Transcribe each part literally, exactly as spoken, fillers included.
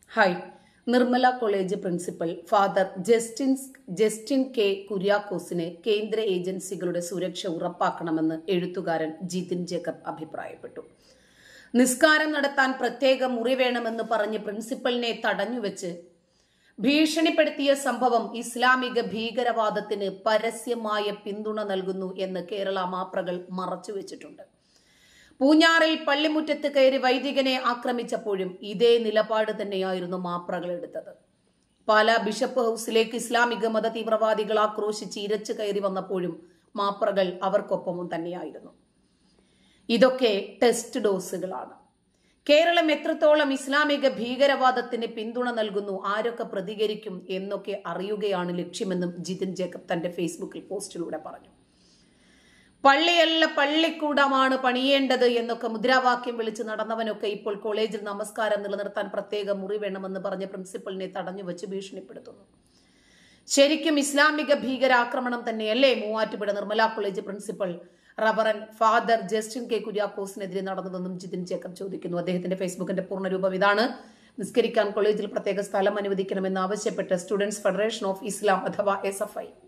Hi. Nirmala college principal father Justin Justin K കുര്യാക്കോസിന് കേന്ദ്ര ഏജൻസികളുടെ സുരക്ഷ ഉറപ്പാക്കണമെന്ന് എഴുത്തുകാരൻ ജിതിൻ ജേക്കബ് അഭിപ്രായപ്പെട്ടു. നിസ്കാരം നടത്താൻ പ്രത്യേക മുറി വേണമെന്ന് പറഞ്ഞ് പ്രിൻസിപ്പലിനെ തടഞ്ഞുവെച്ച് ഭീഷണിപ്പെടുത്തിയ സംഭവം ഇസ്ലാമിക ഭീകരവാദത്തിന് പരസ്യമായ പിന്തുണ നൽകുന്നു എന്ന് കേരള മാപ്രകൾ മറച്ചുവെച്ചിട്ടുണ്ട്. പൂഞ്ഞാറിൽ പള്ളിമുറ്റത്ത് കയറി വൈദികനെ ആക്രമിച്ചപ്പോഴും ഇതേ നിലപാട് തന്നെയായിരുന്നു മാപ്രകൾ എടുത്തത്. പാലാ ബിഷപ്പ് ഹൌസിലേക്ക് ഇസ്ലാമിക മത തീവ്രവാദികൾ ആക്രോശിച്ച് ഇരച്ചു കയറി വന്നപ്പോഴും മാപ്രകൾ അവർക്കൊപ്പവും തന്നെയായിരുന്നു. ഇതൊക്കെ ടെസ്റ്റ് ഡോസുകളാണ്. കേരളം എത്രത്തോളം ഇസ്ലാമിക ഭീകരവാദത്തിന് പിന്തുണ നൽകുന്നു, ആരൊക്കെ പ്രതികരിക്കും എന്നൊക്കെ അറിയുകയാണ് ലക്ഷ്യമെന്നും ജിതിൻ ജേക്കബ് തന്റെ ഫേസ്ബുക്കിൽ പോസ്റ്റിലൂടെ പറഞ്ഞു. പള്ളിയല്ല പള്ളിക്കൂടമാണ് പണിയേണ്ടത് എന്നൊക്കെ മുദ്രാവാക്യം വിളിച്ച് നടന്നവനൊക്കെ ഇപ്പോൾ കോളേജിൽ നമസ്കാരം നിലനിർത്താൻ പ്രത്യേക മുറി വേണമെന്ന് പറഞ്ഞ് പ്രിൻസിപ്പലിനെ തടഞ്ഞുവെച്ച് ഭീഷണിപ്പെടുത്തുന്നു. ശരിക്കും ഇസ്ലാമിക ഭീകരാക്രമണം തന്നെയല്ലേ Muvattupuzha Nirmala college principal reverend father Justin K കുര്യാക്കോസിനെതിരെ നടന്നതെന്നും ജിതിൻ ജേക്കബ് ചോദിക്കുന്നു. അദ്ദേഹത്തിന്റെ ഫേസ്ബുക്കിന്റെ പൂർണ്ണരൂപം ഇതാണ്. നിസ്കരിക്കാൻ കോളേജിൽ പ്രത്യേക സ്ഥലം അനുവദിക്കണമെന്ന് ആവശ്യപ്പെട്ട് സ്റ്റുഡൻസ് ഫെഡറേഷൻ ഓഫ് ഇസ്ലാം അഥവാ S F I,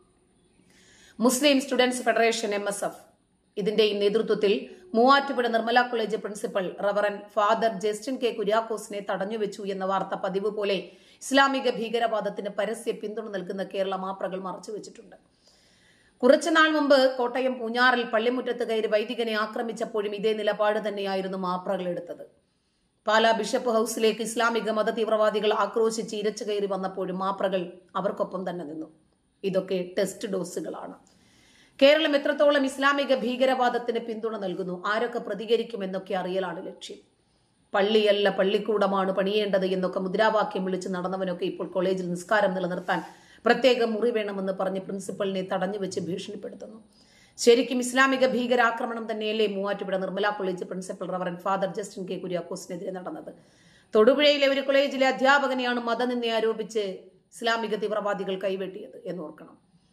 Muslim students federation M S F ഇതിന്റെയും നേതൃത്വത്തിൽ Muvattupuzha Nirmala college principal reverend father Justin K കുര്യാക്കോസിനെ തടഞ്ഞുവെച്ചു എന്ന വാർത്ത പതിവ് പോലെ ഇസ്ലാമിക ഭീകരവാദത്തിന് പരസ്യ പിന്തുണ നൽകുന്ന കേരള മാപ്രകൾ മറച്ചുവെച്ചിട്ടുണ്ട്. കുറച്ചുനാൾ മുമ്പ് കോട്ടയം പൂഞ്ഞാറിൽ പള്ളിമുറ്റത്ത് കയറി വൈദികനെ ആക്രമിച്ചപ്പോഴും ഇതേ നിലപാട് തന്നെയായിരുന്നു മാപ്രകൾ എടുത്തത്. പാലാ ബിഷപ്പ് ഹൌസിലേക്ക് ഇസ്ലാമിക മത തീവ്രവാദികൾ ആക്രോശിച്ച് ഇരച്ചു കയറി വന്നപ്പോഴും മാപ്രകൾ അവർക്കൊപ്പം തന്നെ നിന്നു. ഇതൊക്കെ ടെസ്റ്റ് ഡോസുകളാണ്. കേരളം എത്രത്തോളം ഇസ്ലാമിക ഭീകരവാദത്തിന് പിന്തുണ നൽകുന്നു, ആരൊക്കെ പ്രതികരിക്കുമെന്നൊക്കെ അറിയലാണ് ലക്ഷ്യം. പള്ളിയല്ല പള്ളിക്കൂടമാണ് പണിയേണ്ടത് എന്നൊക്കെ മുദ്രാവാക്യം വിളിച്ച് നടന്നവനൊക്കെ ഇപ്പോൾ കോളേജിൽ നിസ്കാരം നിലനിർത്താൻ പ്രത്യേക മുറി വേണമെന്ന് പറഞ്ഞ് പ്രിൻസിപ്പലിനെ തടഞ്ഞുവെച്ച് ഭീഷണിപ്പെടുത്തുന്നു. ശരിക്കും ഇസ്ലാമിക ഭീകരാക്രമണം തന്നെയല്ലേ Muvattupuzha Nirmala college principal reverend father Justin K കുര്യാക്കോസിനെതിരെ നടന്നത്. തൊടുപുഴയിലെ ഒരു കോളേജിലെ അധ്യാപകനെയാണ് മതനിന്ദ ആരോപിച്ച് ഇസ്ലാമിക തീവ്രവാദികൾ കൈവെട്ടിയത് എന്നോർക്കണം.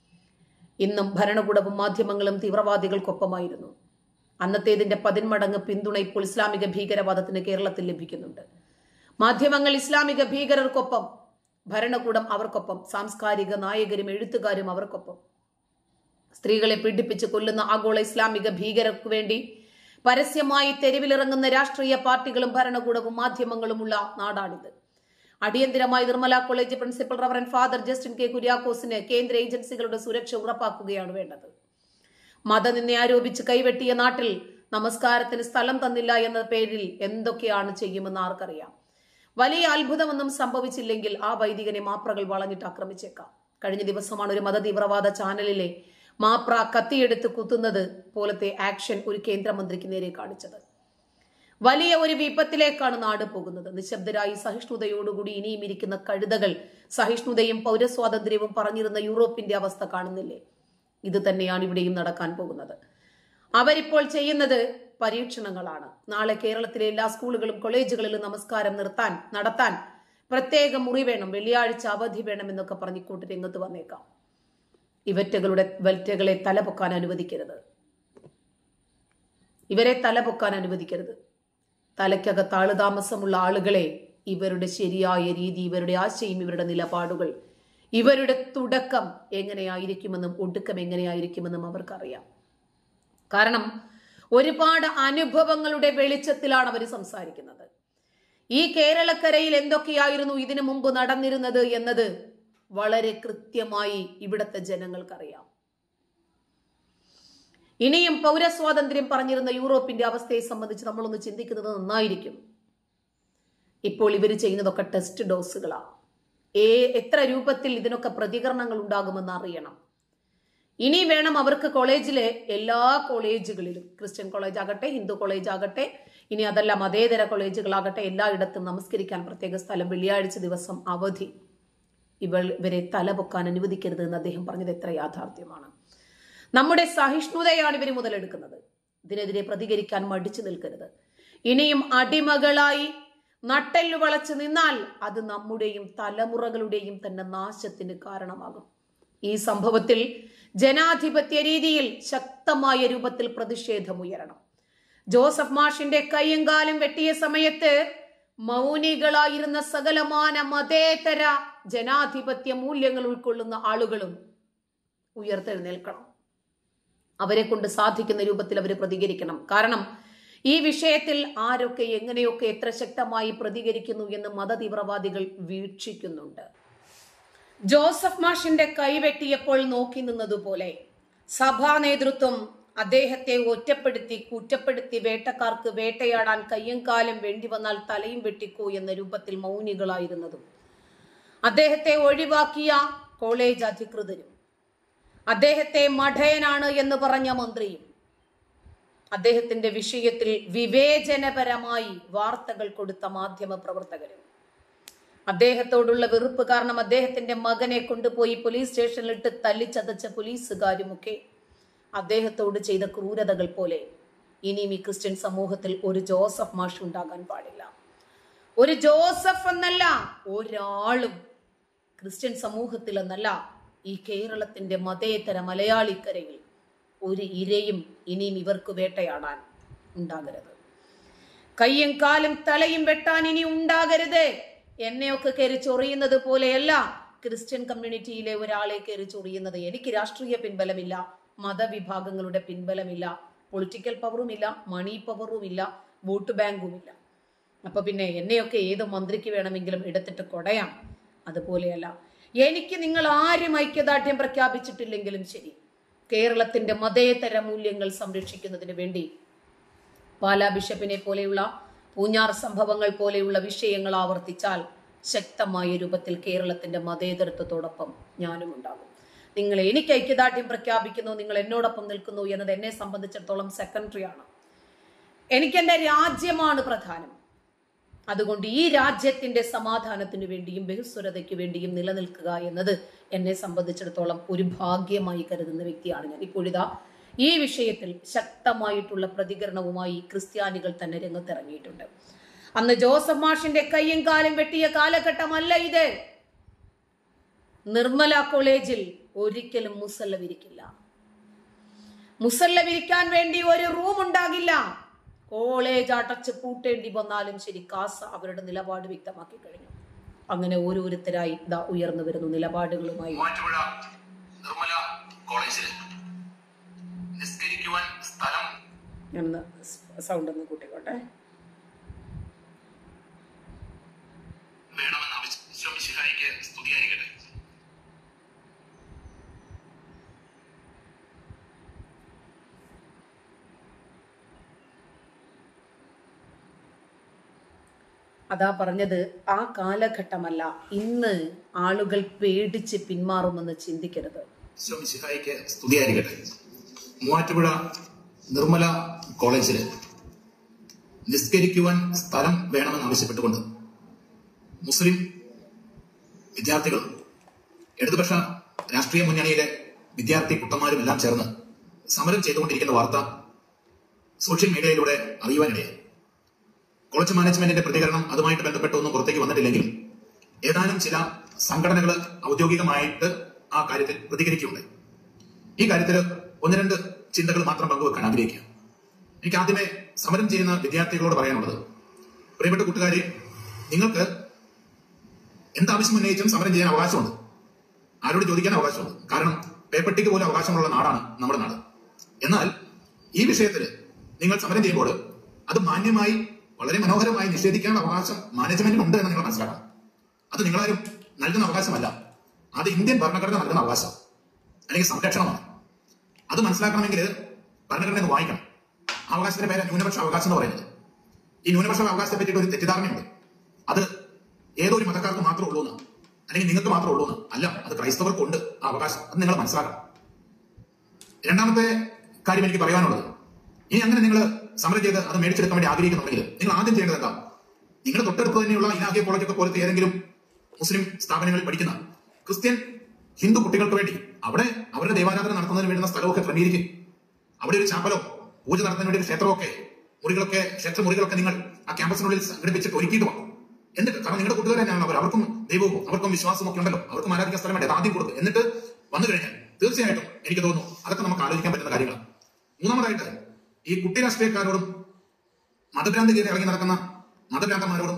ഇന്നും ഭരണകൂടവും മാധ്യമങ്ങളും തീവ്രവാദികൾക്കൊപ്പമായിരുന്നു. അന്നത്തേതിന്റെ പതിന്മടങ്ങ് പിന്തുണ ഇപ്പോൾ ഇസ്ലാമിക ഭീകരവാദത്തിന് കേരളത്തിൽ ലഭിക്കുന്നുണ്ട്. മാധ്യമങ്ങൾ ഇസ്ലാമിക ഭീകരർക്കൊപ്പം, ഭരണകൂടം അവർക്കൊപ്പം, സാംസ്കാരിക നായകരും എഴുത്തുകാരും അവർക്കൊപ്പം. സ്ത്രീകളെ പീഡിപ്പിച്ച് കൊല്ലുന്ന ആഗോള ഇസ്ലാമിക ഭീകരർക്ക് വേണ്ടി പരസ്യമായി തെരുവിലിറങ്ങുന്ന രാഷ്ട്രീയ പാർട്ടികളും ഭരണകൂടവും മാധ്യമങ്ങളുമുള്ള നാടാണിത്. അടിയന്തരമായി Nirmala college principal reverend father Justin K കുര്യാക്കോസിന് കേന്ദ്ര ഏജൻസികളുടെ സുരക്ഷ ഉറപ്പാക്കുകയാണ് വേണ്ടത്. മതനിന്ദ ആരോപിച്ച് കൈവെട്ടിയ നാട്ടിൽ നമസ്കാരത്തിന് സ്ഥലം തന്നില്ല എന്ന പേരിൽ എന്തൊക്കെയാണ് ചെയ്യുമെന്ന് ആർക്കറിയാം. വലിയ അത്ഭുതമൊന്നും സംഭവിച്ചില്ലെങ്കിൽ ആ വൈദികനെ മാപ്രകൾ വളഞ്ഞിട്ട് ആക്രമിച്ചേക്കാം. കഴിഞ്ഞ ദിവസമാണ് ഒരു മത തീവ്രവാദ ചാനലിലെ മാപ്ര കത്തിയെടുത്ത് കുത്തുന്നത് പോലത്തെ ആക്ഷൻ ഒരു കേന്ദ്രമന്ത്രിക്ക് നേരെ കാണിച്ചത്. വലിയ ഒരു വിപത്തിലേക്കാണ് നാട് പോകുന്നത്. നിശബ്ദരായി സഹിഷ്ണുതയോടുകൂടി ഇനിയും ഇരിക്കുന്ന കഴുതകൾ സഹിഷ്ണുതയും പൗരസ്വാതന്ത്ര്യവും പറഞ്ഞിരുന്ന യൂറോപ്പിന്റെ അവസ്ഥ കാണുന്നില്ലേ? ഇത് തന്നെയാണ് ഇവിടെയും നടക്കാൻ പോകുന്നത്. അവരിപ്പോൾ ചെയ്യുന്നത് പരീക്ഷണങ്ങളാണ്. നാളെ കേരളത്തിലെ എല്ലാ സ്കൂളുകളും കോളേജുകളിലും നമസ്കാരം നിർത്താൻ നടത്താൻ പ്രത്യേക മുറി വേണം, വെള്ളിയാഴ്ച അവധി വേണം എന്നൊക്കെ പറഞ്ഞിക്കൂട്ട് രംഗത്ത് വന്നേക്കാം. ഇവറ്റകളുടെ വറ്റകളെ തലപൊക്കാൻ അനുവദിക്കരുത്. ഇവരെ തലപൊക്കാൻ അനുവദിക്കരുത്. തലയ്ക്കകത്ത് ആളുതാമസമുള്ള ആളുകളെ ഇവരുടെ ശരിയായ രീതി, ഇവരുടെ ആശയം, ഇവരുടെ നിലപാടുകൾ, ഇവരുടെ തുടക്കം എങ്ങനെയായിരിക്കുമെന്നും ഒടുക്കം എങ്ങനെയായിരിക്കുമെന്നും അവർക്കറിയാം. കാരണം ഒരുപാട് അനുഭവങ്ങളുടെ വെളിച്ചത്തിലാണ് അവർ സംസാരിക്കുന്നത്. ഈ കേരളക്കരയിൽ എന്തൊക്കെയായിരുന്നു ഇതിനു മുമ്പ് നടന്നിരുന്നത് എന്നത് വളരെ കൃത്യമായി ഇവിടത്തെ ജനങ്ങൾക്കറിയാം. ഇനിയും പൗരസ്വാതന്ത്ര്യം പറഞ്ഞിരുന്ന യൂറോപ്പിന്റെ അവസ്ഥയെ സംബന്ധിച്ച് നമ്മളൊന്ന് ചിന്തിക്കുന്നത് നന്നായിരിക്കും. ഇപ്പോൾ ഇവർ ചെയ്യുന്നതൊക്കെ ടെസ്റ്റ് ഡോസുകളാണ്. ഏ എത്ര രൂപത്തിൽ ഇതിനൊക്കെ പ്രതികരണങ്ങൾ ഉണ്ടാകുമെന്ന് അറിയണം. ഇനി വേണം അവർക്ക് കോളേജിലെ എല്ലാ കോളേജുകളിലും, ക്രിസ്ത്യൻ കോളേജ് ആകട്ടെ, ഹിന്ദു കോളേജ് ആകട്ടെ, ഇനി അതല്ല മതേതര കോളേജുകളാകട്ടെ, എല്ലായിടത്തും നമസ്കരിക്കാൻ പ്രത്യേക സ്ഥലം, വെള്ളിയാഴ്ച ദിവസം അവധി. ഇവൾ ഇവരെ തലപൊക്കാൻ അനുവദിക്കരുത് എന്ന് അദ്ദേഹം പറഞ്ഞത് എത്ര യാഥാർത്ഥ്യമാണ്. നമ്മുടെ സഹിഷ്ണുതയാണ് ഇവർ മുതലെടുക്കുന്നത്. ഇതിനെതിരെ പ്രതികരിക്കാൻ മടിച്ചു നിൽക്കരുത്. ഇനിയും അടിമകളായി നട്ടെല്ലു വളച്ചു നിന്നാൽ അത് നമ്മുടെയും തലമുറകളുടെയും തന്നെ നാശത്തിന് കാരണമാകും. ഈ സംഭവത്തിൽ ജനാധിപത്യ രീതിയിൽ ശക്തമായ രൂപത്തിൽ പ്രതിഷേധമുയരണം. ജോസഫ് മാഷിന്റെ കൈയും കാലും വെട്ടിയ സമയത്ത് മൗനികളായിരുന്ന സകലമാന മതേതര ജനാധിപത്യ മൂല്യങ്ങൾ ഉൾക്കൊള്ളുന്ന ആളുകളും ഉയർത്തെഴുന്നേൽക്കണം. അവരെ കൊണ്ട് സാധിക്കുന്ന രൂപത്തിൽ അവർ പ്രതികരിക്കണം. കാരണം ഈ വിഷയത്തിൽ ആരൊക്കെ എങ്ങനെയൊക്കെ എത്ര ശക്തമായി പ്രതികരിക്കുന്നു എന്ന് മതതീവ്രവാദികൾ വീക്ഷിക്കുന്നുണ്ട്. ജോസഫ് മാഷിന്റെ കൈവെട്ടിയപ്പോൾ നോക്കി നിന്നതുപോലെ സഭാ നേതൃത്വം അദ്ദേഹത്തെ ഒറ്റപ്പെടുത്തി കുറ്റപ്പെടുത്തി വേട്ടക്കാർക്ക് വേട്ടയാടാൻ കയ്യും കാലും വേണ്ടി വന്നാൽ തലയും വെട്ടിക്കോ എന്ന രൂപത്തിൽ മൗനികളായിരുന്നതും, അദ്ദേഹത്തെ ഒഴിവാക്കിയ കോളേജ് അധികൃതരും, അദ്ദേഹത്തെ മഠയനാണ് എന്ന് പറഞ്ഞ മന്ത്രിയും, അദ്ദേഹത്തിന്റെ വിഷയത്തിൽ വിവേചനപരമായി വാർത്തകൾ കൊടുത്ത മാധ്യമ പ്രവർത്തകരും, അദ്ദേഹത്തോടുള്ള വെറുപ്പ് കാരണം അദ്ദേഹത്തിന്റെ മകനെ കൊണ്ടുപോയി പോലീസ് സ്റ്റേഷനിലിട്ട് തല്ലിച്ചതച്ച പോലീസുകാരുമൊക്കെ അദ്ദേഹത്തോട് ചെയ്ത ക്രൂരതകൾ പോലെ ഇനിയും ഈ ക്രിസ്ത്യൻ സമൂഹത്തിൽ ഒരു ജോസഫ് മാഷ് ഉണ്ടാകാൻ പാടില്ല. ഒരു ജോസഫ് എന്നല്ല, ഒരാളും ക്രിസ്ത്യൻ സമൂഹത്തിൽ എന്നല്ല, ഈ കേരളത്തിന്റെ മതേതര മലയാളിക്കരയിൽ ഒരു ഇരയും ഇനിയും ഇവർക്ക് വേട്ടയാടാൻ ഉണ്ടാകരുത്. കയ്യും കാലും തലയും വെട്ടാൻ ഇനി ഉണ്ടാകരുത്. എന്നെയൊക്കെ കയറി ചൊറിയുന്നത് പോലെയല്ല ക്രിസ്ത്യൻ കമ്മ്യൂണിറ്റിയിലെ ഒരാളെ കയറി ചൊറിയുന്നത്. എനിക്ക് രാഷ്ട്രീയ പിൻബലമില്ല, മതവിഭാഗങ്ങളുടെ പിൻബലമില്ല, പൊളിറ്റിക്കൽ പവറുമില്ല, മണി പവറുമില്ല, വോട്ട് ബാങ്കുമില്ല. അപ്പൊ പിന്നെ എന്നെയൊക്കെ ഏത് മന്ത്രിക്ക് വേണമെങ്കിലും എടുത്തിട്ട് കൊടയാം. അതുപോലെയല്ല, എനിക്ക് നിങ്ങൾ ആരും ഐക്യദാർഢ്യം പ്രഖ്യാപിച്ചിട്ടില്ലെങ്കിലും ശരി, കേരളത്തിന്റെ മതേതര മൂല്യങ്ങൾ സംരക്ഷിക്കുന്നതിന് വേണ്ടി പാലാ ബിഷപ്പിനെ പോലെയുള്ള പൂഞ്ഞാർ സംഭവങ്ങൾ പോലെയുള്ള വിഷയങ്ങൾ ആവർത്തിച്ചാൽ ശക്തമായ രൂപത്തിൽ കേരളത്തിന്റെ മതേതരത്വത്തോടൊപ്പം ഞാനും ഉണ്ടാകും. നിങ്ങൾ എനിക്ക് ഐക്യദാർഢ്യം പ്രഖ്യാപിക്കുന്നു, നിങ്ങൾ എന്നോടൊപ്പം നിൽക്കുന്നു എന്നത് എന്നെ സംബന്ധിച്ചിടത്തോളം സെക്കൻഡറി ആണ്. എനിക്കെന്റെ രാജ്യമാണ് പ്രധാനം. അതുകൊണ്ട് ഈ രാജ്യത്തിന്റെ സമാധാനത്തിന് വേണ്ടിയും ബഹുസ്വരതയ്ക്ക് വേണ്ടിയും നിലനിൽക്കുക എന്നത് എന്നെ സംബന്ധിച്ചിടത്തോളം ഒരു ഭാഗ്യമായി കരുതുന്ന വ്യക്തിയാണ് ഞാൻ. ഇപ്പോഴിതാ ഈ വിഷയത്തിൽ ശക്തമായിട്ടുള്ള പ്രതികരണവുമായി ക്രിസ്ത്യാനികൾ തന്നെ രംഗത്തിറങ്ങിയിട്ടുണ്ട്. അന്ന് ജോസഫ് മാഷിന്റെ കയ്യും കാലും വെട്ടിയ കാലഘട്ടമല്ല ഇത്. നിർമ്മല കോളേജിൽ ഒരിക്കലും മുസല്ല വിരിക്കില്ല. മുസല്ല വിരിക്കാൻ വേണ്ടി ഒരു റൂം ഉണ്ടാകില്ല. കോളേജ് അടച്ച് പൂട്ടേണ്ടി വന്നാലും ശരി, കാസ അവരുടെ നിലപാട് വ്യക്തമാക്കി കഴിഞ്ഞു. അങ്ങനെ ഓരോരുത്തരായി ഇതാ ഉയർന്നു വരുന്നു നിലപാടുകളുമായി. ഞാനൊന്ന് സൗണ്ട് ഒന്ന് കൂട്ടിക്കോട്ടെ. അതാ പറഞ്ഞത്, ആ കാലഘട്ടമല്ല, ഇന്ന് ആളുകൾ പേടിച്ച് പിന്മാറുമെന്ന് ചിന്തിക്കരുത്. മൂവാറ്റുപുഴ നിർമ്മല കോളേജില് നിസ്കരിക്കുവാൻ സ്ഥലം വേണമെന്ന് ആവശ്യപ്പെട്ടുകൊണ്ട് മുസ്ലിം വിദ്യാർത്ഥികളും ഇടതുപക്ഷ രാഷ്ട്രീയ മുന്നണിയിലെ വിദ്യാർത്ഥി കുട്ടന്മാരും എല്ലാം ചേർന്ന് സമരം ചെയ്തുകൊണ്ടിരിക്കുന്ന വാർത്ത സോഷ്യൽ മീഡിയയിലൂടെ അറിയുവാനിടയായി. കോളേജ് മാനേജ്മെന്റിന്റെ പ്രതികരണം അതുമായിട്ട് ബന്ധപ്പെട്ടൊന്നും പുറത്തേക്ക് വന്നിട്ടില്ലെങ്കിലും ഏതാനും ചില സംഘടനകൾ ഔദ്യോഗികമായിട്ട് ആ കാര്യത്തിൽ പ്രതികരിക്കുകയുണ്ടായി. ഈ കാര്യത്തിൽ ഒന്ന് രണ്ട് ചിന്തകൾ മാത്രം പങ്കുവെക്കാൻ ആഗ്രഹിക്കുക. എനിക്ക് ആദ്യമേ സമരം ചെയ്യുന്ന വിദ്യാർത്ഥികളോട് പറയാനുള്ളത്, പ്രിയപ്പെട്ട കൂട്ടുകാരെ, നിങ്ങൾക്ക് എന്താവശ്യം ഉന്നയിച്ചും സമരം ചെയ്യാൻ അവകാശമുണ്ട്, ആരോട് ചോദിക്കാൻ അവകാശമുണ്ട്. കാരണം പേപ്പട്ടിക്ക് പോലും അവകാശമുള്ള നാടാണ് നമ്മുടെ നാട്. എന്നാൽ ഈ വിഷയത്തിൽ നിങ്ങൾ സമരം ചെയ്യുമ്പോൾ അത് മാന്യമായി വളരെ മനോഹരമായി നിഷേധിക്കാനുള്ള അവകാശം മാനേജ്മെന്റിനുണ്ട് എന്ന് നിങ്ങൾ മനസ്സിലാക്കണം. അത് നിങ്ങളാരും നൽകുന്ന അവകാശമല്ല, അത് ഇന്ത്യൻ ഭരണഘടന നൽകുന്ന അവകാശം അല്ലെങ്കിൽ സംരക്ഷണമാണ്. അത് മനസ്സിലാക്കണമെങ്കിൽ ഭരണഘടന വായിക്കണം. അവകാശത്തിന്റെ പേര് ന്യൂനപക്ഷ അവകാശം എന്ന് പറയുന്നത്. ഈ ന്യൂനപക്ഷ അവകാശത്തെ പറ്റിയിട്ട് ഒരു തെറ്റിദ്ധാരണയുണ്ട്. അത് ഏതോ ഒരു മതക്കാർക്ക് മാത്രമേ ഉള്ളൂ എന്ന്, അല്ലെങ്കിൽ നിങ്ങൾക്ക് മാത്രമേ ഉള്ളൂ എന്ന്. അല്ല, അത് ക്രൈസ്തവർക്കും ഉണ്ട് ആ അവകാശം. അത് നിങ്ങൾ മനസ്സിലാക്കണം. രണ്ടാമത്തെ കാര്യം എനിക്ക് പറയാനുള്ളത്, ഇനി അങ്ങനെ നിങ്ങൾ സമരം ചെയ്ത് അത് മേടിച്ചെടുക്കാൻ വേണ്ടി ആഗ്രഹിക്കുന്നുണ്ടെങ്കിൽ നിങ്ങൾ ആദ്യം ചെയ്യേണ്ടത് എന്താ? നിങ്ങൾ തൊട്ടടുത്ത് തന്നെയുള്ള ഇനാഹിയ കോളേജൊക്കെ പോലത്തെ ഏതെങ്കിലും മുസ്ലിം സ്ഥാപനങ്ങളിൽ പഠിക്കുന്ന ക്രിസ്ത്യൻ ഹിന്ദു കുട്ടികൾക്ക് വേണ്ടി അവിടെ അവരുടെ ദേവാരാധന നടത്തുന്നതിന് വേണ്ടുന്ന സ്ഥലമൊക്കെ ക്രമീകരിക്കും. അവിടെ ഒരു ചാപ്പലോ പൂജ നടത്തുന്നതിന് വേണ്ടി ഒരു ക്ഷേത്രമൊക്കെ മുറികളൊക്കെ ക്ഷേത്ര മുറികളൊക്കെ നിങ്ങൾ ആ ക്യാമ്പസിനുള്ളിൽ സംഘടിപ്പിച്ചിട്ട് ഒരുക്കിയിട്ട് പോകും. എന്നിട്ട് കാരണം നിങ്ങളുടെ കൂട്ടുകാർ തന്നെയാണ് അവർ, അവർക്കും ദൈവവും അവർക്കും വിശ്വാസവും ഒക്കെ ഉണ്ടല്ലോ, അവർക്കും ആരാധിക്കാൻ സ്ഥലം വേണ്ടത് ആദ്യം കൊടുക്കും. എന്നിട്ട് വന്നു കഴിഞ്ഞാൽ തീർച്ചയായിട്ടും എനിക്ക് തോന്നുന്നു അതൊക്കെ നമുക്ക് ആലോചിക്കാൻ പറ്റുന്ന കാര്യങ്ങളാണ്. മൂന്നാമതായിട്ട് ഈ കുട്ടി രാഷ്ട്രീയക്കാരോടും മതഭ്രാന്തി കയറി ഇറങ്ങി നടക്കുന്ന മതഭ്രാന്തന്മാരോടും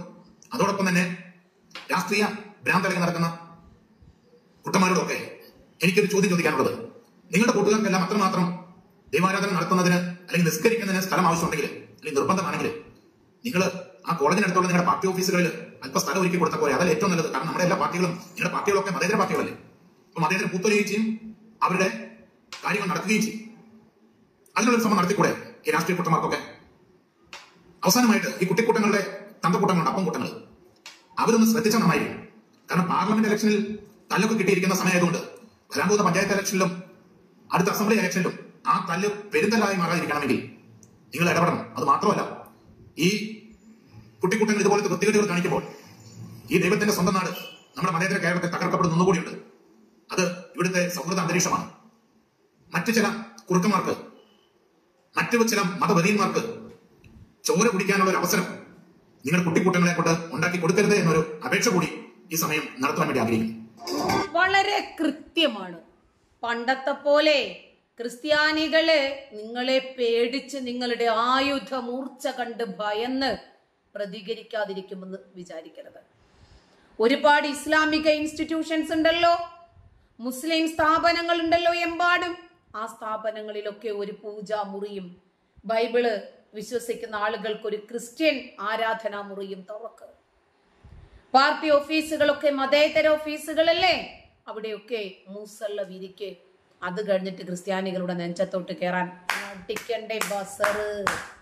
അതോടൊപ്പം തന്നെ രാഷ്ട്രീയ ഭ്രാന്തലകൾ നടക്കുന്ന കുട്ടന്മാരോടൊക്കെ എനിക്കൊരു ചോദ്യം ചോദിക്കാനുള്ളത്, നിങ്ങളുടെ കൂട്ടുകാർക്കെല്ലാം അത്രമാത്രം ദൈവാരാധന നടത്തുന്നതിന് അല്ലെങ്കിൽ നിസ്കരിക്കുന്നതിന് സ്ഥലം ആവശ്യമുണ്ടെങ്കിൽ അല്ലെങ്കിൽ നിർബന്ധമാണെങ്കിൽ നിങ്ങൾ ആ കോളേജിനടുത്തുള്ള നിങ്ങളുടെ പാർട്ടി ഓഫീസുകളിൽ അല്പ സ്ഥലം ഒരുക്കി കൊടുത്ത പോലെ അതല്ല ഏറ്റവും നല്ലത്. കാരണം നമ്മുടെ എല്ലാ പാർട്ടികളും നിങ്ങളുടെ പാർട്ടികളൊക്കെ മതേതര പാർട്ടികളല്ലേ. അപ്പൊ മതേതര പൂത്തൊലിയുകയും ചെയ്യും, അവരുടെ കാര്യങ്ങൾ നടക്കുകയും ചെയ്യും. അതിനുള്ളൊരു ശ്രമം നടത്തിക്കൂടെ ഈ രാഷ്ട്രീയ കൂട്ടന്മാർക്കൊക്കെ? അവസാനമായിട്ട് ഈ കുട്ടിക്കൂട്ടങ്ങളുടെ തന്തക്കൂട്ടങ്ങളുണ്ട്, അപ്പം കൂട്ടങ്ങൾ, അവരൊന്ന് ശ്രദ്ധിച്ചാൽ നന്നായിരിക്കും. കാരണം പാർലമെന്റ് ഇലക്ഷനിൽ തല്ലൊക്കെ കിട്ടിയിരിക്കുന്ന സമയമായതുകൊണ്ട് വരാൻ പോകുന്ന പഞ്ചായത്ത് ഇലക്ഷനിലും അടുത്ത അസംബ്ലി ഇലക്ഷനിലും ആ തല്ല് പെരുന്തലായി മാറാതിരിക്കണമെങ്കിൽ നിങ്ങൾ ഇടപെടണം. അത് മാത്രമല്ല, ഈ കുട്ടിക്കൂട്ടങ്ങൾ ഇതുപോലത്തെ വൃത്തികേടുകൾ കാണിക്കുമ്പോൾ ഈ ദൈവത്തിന്റെ സ്വന്തം നാട് നമ്മുടെ മതേതര കേരളത്തെ തകർക്കപ്പെടുന്ന ഒന്നുകൂടിയുണ്ട്. അത് ഇവിടുത്തെ സൗഹൃദ അന്തരീക്ഷമാണ്. മറ്റു ചില കുറുക്കന്മാർക്ക്, മറ്റു ചില മതവരീന്മാർക്ക് ചോര കുടിക്കാനുള്ള ഒരു അവസരം നിങ്ങളുടെ കുട്ടിക്കൂട്ടങ്ങളെ കൊണ്ട് ഉണ്ടാക്കി കൊടുക്കരുത് എന്നൊരു അപേക്ഷ കൂടി ഈ സമയം നടത്താൻ വേണ്ടി ആഗ്രഹിക്കുന്നു. വളരെ കൃത്യമാണ്. പണ്ടത്തെ പോലെ ക്രിസ്ത്യാനികള് നിങ്ങളെ പേടിച്ച് നിങ്ങളുടെ ആയുധ മൂർച്ച കണ്ട് ഭയന്ന് പ്രതികരിക്കാതിരിക്കുമെന്ന് വിചാരിക്കരുത്. ഒരുപാട് ഇസ്ലാമിക ഇൻസ്റ്റിറ്റ്യൂഷൻസ് ഉണ്ടല്ലോ, മുസ്ലിം സ്ഥാപനങ്ങൾ ഉണ്ടല്ലോ എമ്പാടും. ആ സ്ഥാപനങ്ങളിലൊക്കെ ഒരു പൂജാ മുറിയും ബൈബിള് വിശ്വസിക്കുന്ന ആളുകൾക്ക് ഒരു ക്രിസ്ത്യൻ ആരാധനാ മുറിയും തുറക്ക്. പാർട്ടി ഓഫീസുകളൊക്കെ മതേതര ഓഫീസുകളല്ലേ, അവിടെയൊക്കെ മൂസള്ള വിരിക്ക്. അത് കഴിഞ്ഞിട്ട് ക്രിസ്ത്യാനികളുടെ നെഞ്ചത്തോട്ട് കയറാൻ അടിക്കണ്ടേ ബസറ്.